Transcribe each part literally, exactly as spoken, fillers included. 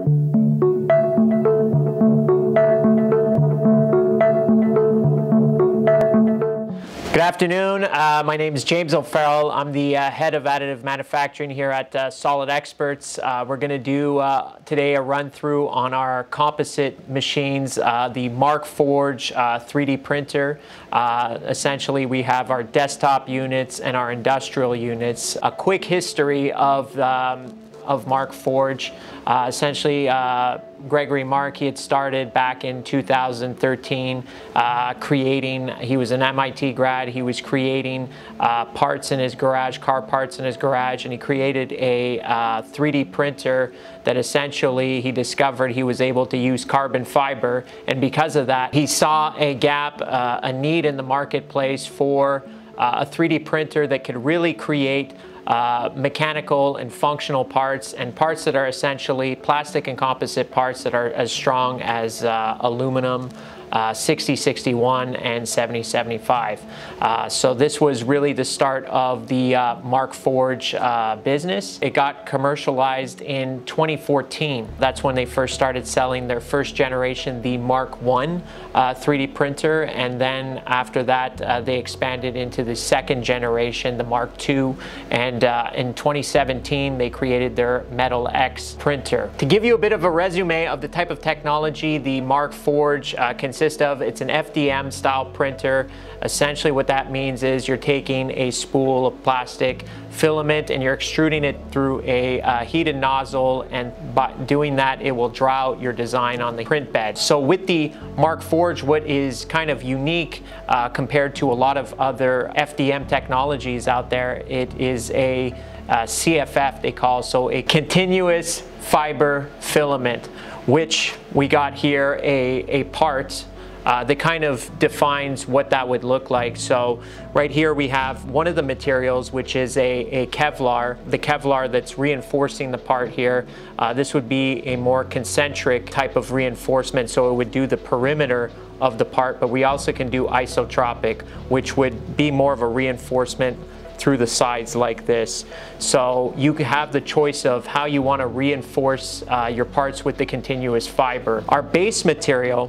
Good afternoon. Uh, my name is James O'Farrell. I'm the uh, head of additive manufacturing here at uh, Solid Experts. Uh, we're going to do uh, today a run through on our composite machines, uh, the Markforged uh, three D printer. Uh, essentially, we have our desktop units and our industrial units. A quick history of um, of Markforged. Uh, essentially, uh, Gregory Mark, he had started back in two thousand thirteen, uh, creating, he was an M I T grad, he was creating uh, parts in his garage, car parts in his garage, and he created a uh, three D printer that essentially he discovered he was able to use carbon fiber, and because of that, he saw a gap, uh, a need in the marketplace for uh, a three D printer that could really create Uh, mechanical and functional parts, and parts that are essentially plastic and composite parts that are as strong as uh, aluminum, uh, sixty sixty-one and seventy seventy-five. Uh, so this was really the start of the uh, Markforged uh, business. It got commercialized in twenty fourteen. That's when they first started selling their first generation, the Mark one uh, three D printer, and then after that uh, they expanded into the second generation, the Mark two, and uh, in twenty seventeen they created their Metal X printer. To give you a bit of a resume of the type of technology the Markforged uh, consists of, it's an F D M style printer. Essentially what that means is you're taking a spool of plastic filament and you're extruding it through a uh, heated nozzle, and by doing that it will draw out your design on the print bed. So with the Markforged, what is kind of unique uh, compared to a lot of other F D M technologies out there, it is a uh, C F F they call, so a continuous fiber filament, which we got here a, a part Uh, that kind of defines what that would look like. So right here we have one of the materials, which is a, a Kevlar, the Kevlar that's reinforcing the part here. Uh, this would be a more concentric type of reinforcement, so it would do the perimeter of the part, but we also can do isotropic, which would be more of a reinforcement through the sides like this. So you have the choice of how you want to reinforce uh, your parts with the continuous fiber. Our base material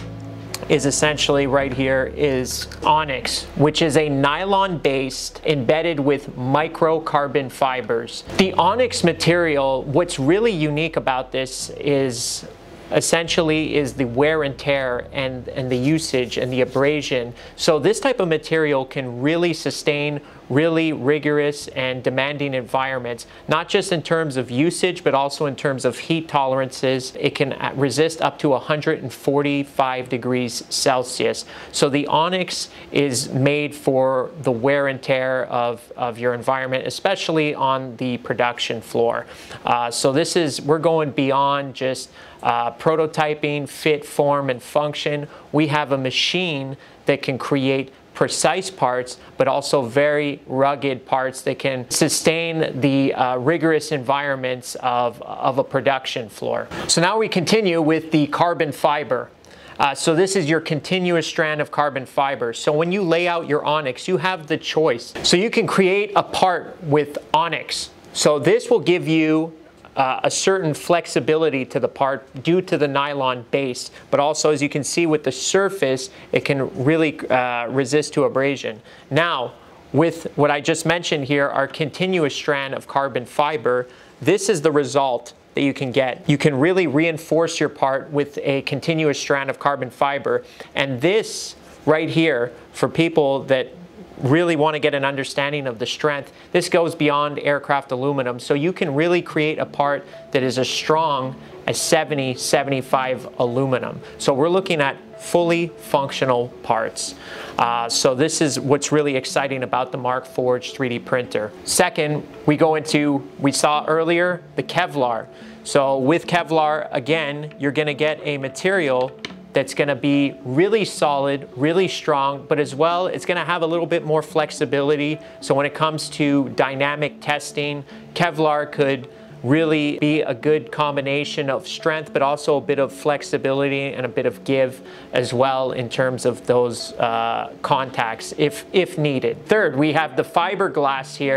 is essentially right here is Onyx, which is a nylon based embedded with microcarbon fibers. The Onyx material, what's really unique about this is essentially is the wear and tear and, and the usage and the abrasion. So this type of material can really sustain really rigorous and demanding environments, not just in terms of usage, but also in terms of heat tolerances. It can resist up to one hundred forty-five degrees Celsius. So the Onyx is made for the wear and tear of, of your environment, especially on the production floor. Uh, so this is, we're going beyond just uh, prototyping, fit, form, and function. We have a machine that can create precise parts, but also very rugged parts that can sustain the uh, rigorous environments of, of a production floor. So now we continue with the carbon fiber. Uh, so this is your continuous strand of carbon fiber. So when you lay out your Onyx, you have the choice. So you can create a part with Onyx. So this will give you Uh, a certain flexibility to the part due to the nylon base, but also, as you can see with the surface, it can really uh, resist to abrasion. Now, with what I just mentioned here, our continuous strand of carbon fiber, this is the result that you can get. You can really reinforce your part with a continuous strand of carbon fiber, and this right here, for people that really want to get an understanding of the strength, this goes beyond aircraft aluminum, so you can really create a part that is as strong as seventy seventy-five aluminum. So we're looking at fully functional parts. Uh, so this is what's really exciting about the Markforged three D printer. Second, we go into, we saw earlier, the Kevlar. So with Kevlar, again, you're going to get a material that's going to be really solid, really strong, but as well, it's going to have a little bit more flexibility. So when it comes to dynamic testing, Kevlar could really be a good combination of strength, but also a bit of flexibility and a bit of give as well in terms of those uh, contacts if, if needed. Third, we have the fiberglass here.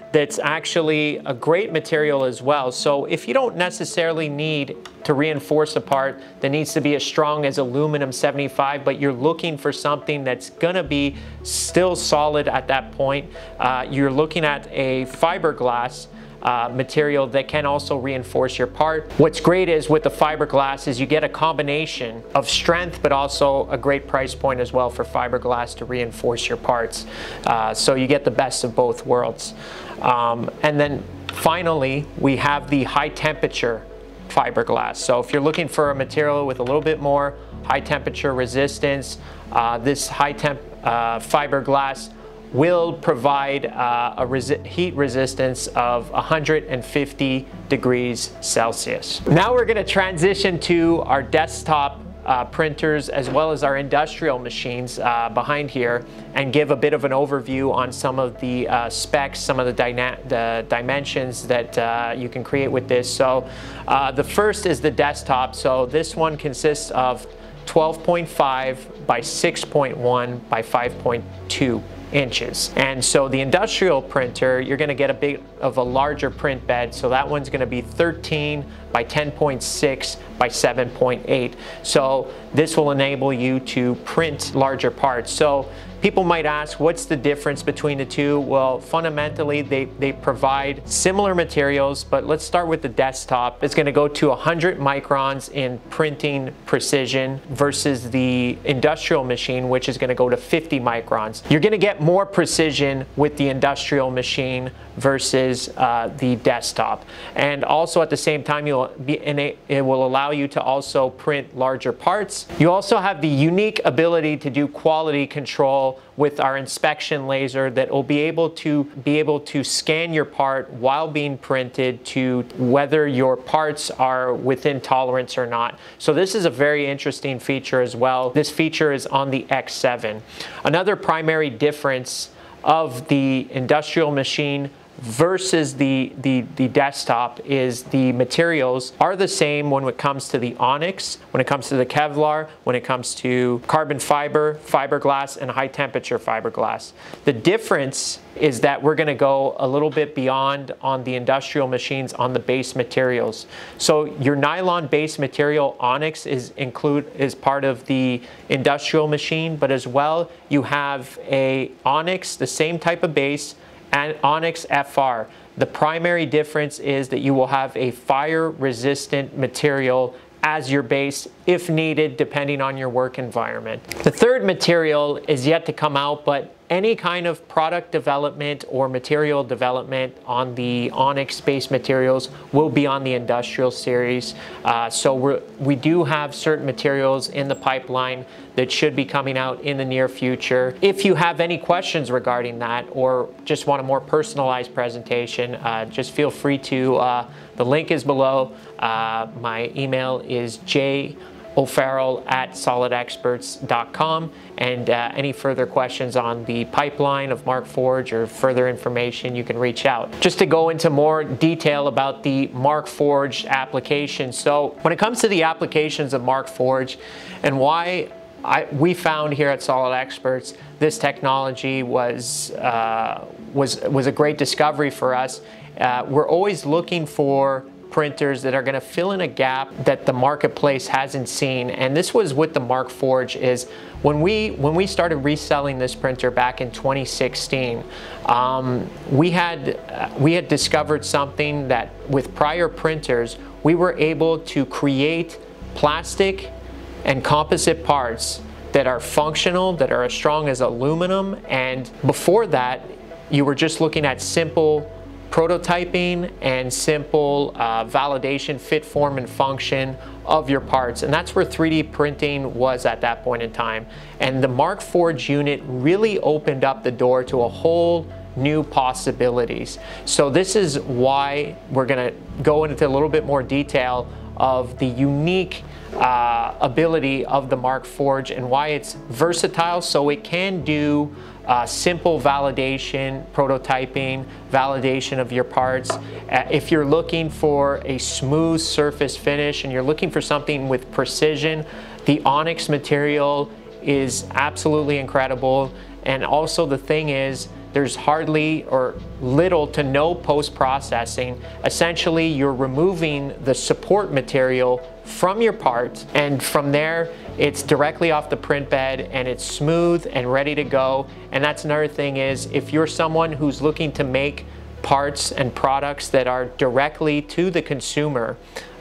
that's actually a great material as well. So if you don't necessarily need to reinforce a part that needs to be as strong as aluminum seventy-five, but you're looking for something that's gonna be still solid at that point, uh, you're looking at a fiberglass Uh, material that can also reinforce your part. What's great is with the fiberglass is you get a combination of strength, but also a great price point as well for fiberglass to reinforce your parts. Uh, so you get the best of both worlds. Um, and then finally, we have the high temperature fiberglass. So if you're looking for a material with a little bit more high temperature resistance, uh, this high temp uh, fiberglass will provide uh, a resi heat resistance of one hundred fifty degrees Celsius. Now we're going to transition to our desktop uh, printers as well as our industrial machines uh, behind here, and give a bit of an overview on some of the uh, specs, some of the, the dimensions that uh, you can create with this. So uh, the first is the desktop. So this one consists of twelve point five by six point one by five point two inches. And so the industrial printer, you're going to get a bit of a larger print bed. So that one's going to be thirteen by ten point six by seven point eight. So this will enable you to print larger parts. So people might ask, what's the difference between the two? Well, fundamentally, they, they provide similar materials, but let's start with the desktop. It's going to go to one hundred microns in printing precision versus the industrial machine, which is going to go to fifty microns. You're going to get more precision with the industrial machine versus uh, the desktop. And also at the same time, you'll be in a, it will allow you to also print larger parts. You also have the unique ability to do quality control with our inspection laser that will be able to be able to scan your part while being printed to whether your parts are within tolerance or not. So this is a very interesting feature as well. This feature is on the X seven. Another primary difference of the industrial machine versus the, the, the desktop is the materials are the same when it comes to the onyx, when it comes to the Kevlar, when it comes to carbon fiber, fiberglass, and high temperature fiberglass. The difference is that we're going to go a little bit beyond on the industrial machines on the base materials. So your nylon base material onyx is include is part of the industrial machine, but as well you have a onyx, the same type of base, and Onyx F R. The primary difference is that you will have a fire-resistant material as your base if needed, depending on your work environment. The third material is yet to come out, but any kind of product development or material development on the Onyx base materials will be on the industrial series. Uh, so we're, we do have certain materials in the pipeline that should be coming out in the near future. If you have any questions regarding that or just want a more personalized presentation, uh, just feel free to, uh, the link is below. Uh, my email is j o'farrell at solid experts dot com, and uh, any further questions on the pipeline of Markforged or further information, you can reach out. Just to go into more detail about the Markforged application. So when it comes to the applications of Markforged and why I, we found here at Solid Experts this technology was, uh, was, was a great discovery for us. Uh, we're always looking for printers that are going to fill in a gap that the marketplace hasn't seen, and this was with the Markforged. Is when we when we started reselling this printer back in twenty sixteen, um, we had uh, we had discovered something that with prior printers we were able to create plastic and composite parts that are functional, that are as strong as aluminum, and before that you were just looking at simple prototyping and simple uh, validation, fit, form, and function of your parts. And that's where three D printing was at that point in time. And the Markforged unit really opened up the door to a whole new possibilities. So this is why we're going to go into a little bit more detail of the unique uh, ability of the Markforged and why it's versatile. So it can do Uh, simple validation, prototyping, validation of your parts. Uh, if you're looking for a smooth surface finish and you're looking for something with precision, the Onyx material is absolutely incredible. And also the thing is, there's hardly or little to no post-processing. Essentially, you're removing the support material from your part, and from there it's directly off the print bed and it's smooth and ready to go. And that's another thing, is if you're someone who's looking to make parts and products that are directly to the consumer,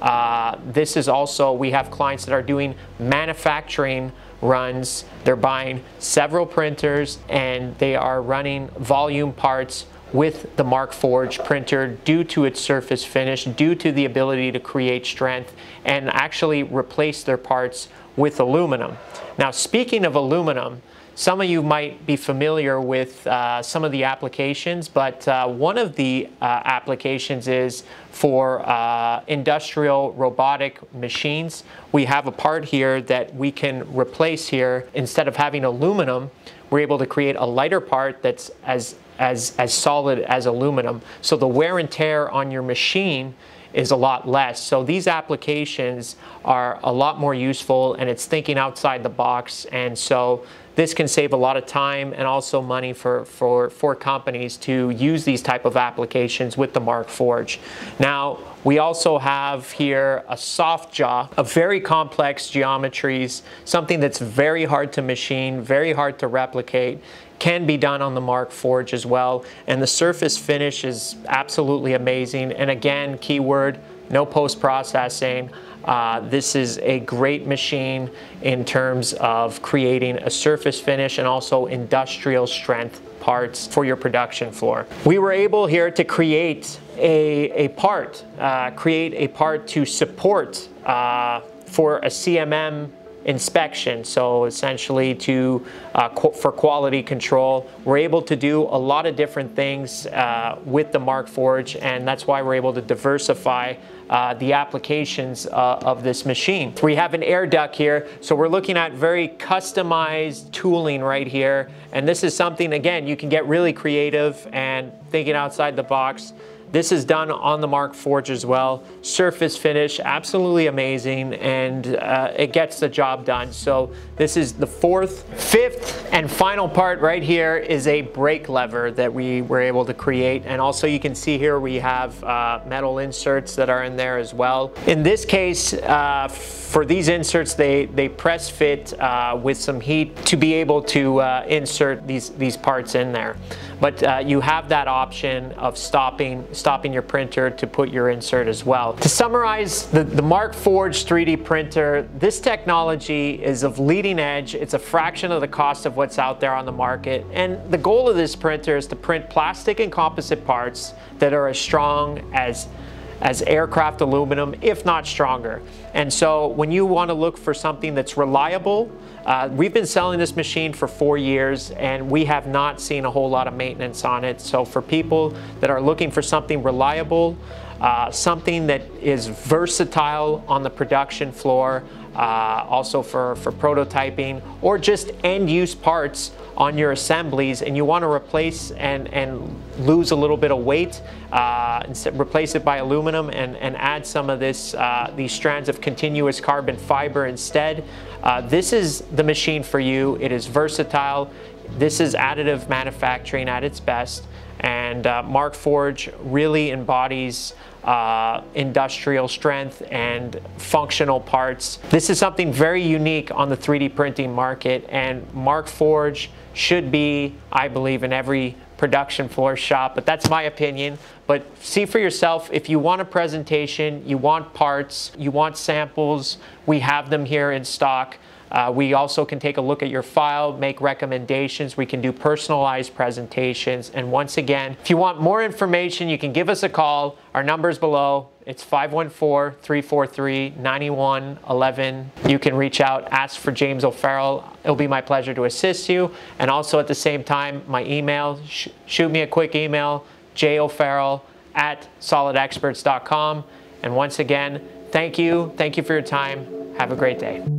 uh, this is also, we have clients that are doing manufacturing runs. They're buying several printers and they are running volume parts with the Markforged printer due to its surface finish, due to the ability to create strength and actually replace their parts with aluminum. Now, speaking of aluminum, some of you might be familiar with uh, some of the applications, but uh, one of the uh, applications is for uh, industrial robotic machines. We have a part here that we can replace here. Instead of having aluminum, we're able to create a lighter part that's as, as, as solid as aluminum. So the wear and tear on your machine is a lot less. So these applications are a lot more useful, and it's thinking outside the box. And so this can save a lot of time and also money for, for, for companies to use these type of applications with the Markforged. Now, we also have here a soft jaw of very complex geometries, something that's very hard to machine, very hard to replicate, can be done on the Markforged as well. And the surface finish is absolutely amazing. And again, keyword, no post-processing. Uh, this is a great machine in terms of creating a surface finish and also industrial strength parts for your production floor. We were able here to create a, a part, uh, create a part to support uh, for a C M M inspection. So essentially to uh, qu for quality control. We're able to do a lot of different things uh, with the Markforged, and that's why we're able to diversify uh, the applications uh, of this machine. We have an air duct here, so we're looking at very customized tooling right here, and this is something, again, you can get really creative and thinking outside the box. This is done on the Markforged as well. Surface finish, absolutely amazing, and uh, it gets the job done. So this is the fourth. Fifth and final part right here is a brake lever that we were able to create. And also you can see here we have uh, metal inserts that are in there as well. In this case, uh, for these inserts, they, they press fit uh, with some heat to be able to uh, insert these, these parts in there. But uh, you have that option of stopping, stopping your printer to put your insert as well. To summarize, the, the Markforged three D printer, this technology is of leading edge. It's a fraction of the cost of what's out there on the market. And the goal of this printer is to print plastic and composite parts that are as strong as as aircraft aluminum, if not stronger. And so when you want to look for something that's reliable, uh, we've been selling this machine for four years and we have not seen a whole lot of maintenance on it. So for people that are looking for something reliable, uh, something that is versatile on the production floor, uh, also for, for prototyping, or just end-use parts on your assemblies, and you want to replace and, and lose a little bit of weight, uh, and replace it by aluminum and, and add some of this, uh, these strands of continuous carbon fiber instead, uh, this is the machine for you. It is versatile. This is additive manufacturing at its best, and uh, Markforged really embodies Uh, industrial strength and functional parts. This is something very unique on the three D printing market, and Markforged should be, I believe, in every production floor shop, but that's my opinion. But see for yourself, if you want a presentation, you want parts, you want samples, we have them here in stock. Uh, we also can take a look at your file, make recommendations. We can do personalized presentations. And once again, if you want more information, you can give us a call. Our number's below. It's five one four, three four three, nine one one one. You can reach out, ask for James O'Farrell. It'll be my pleasure to assist you. And also at the same time, my email, sh shoot me a quick email, j o'farrell at solid experts dot com. And once again, thank you. Thank you for your time. Have a great day.